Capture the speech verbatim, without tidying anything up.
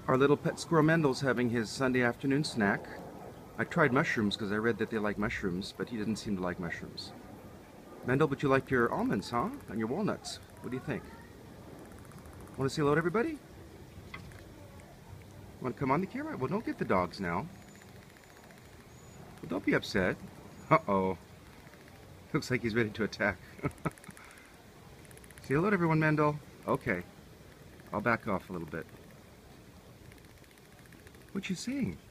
Our little pet squirrel Mendel's having his Sunday afternoon snack. I tried mushrooms because I read that they like mushrooms, but he didn't seem to like mushrooms. Mendel, but you like your almonds, huh? And your walnuts. What do you think? Want to say hello to everybody? Want to come on the camera? Well, don't get the dogs now. Well, don't be upset. Uh-oh. Looks like he's ready to attack. Say hello to everyone, Mendel. Okay. I'll back off a little bit. What you saying?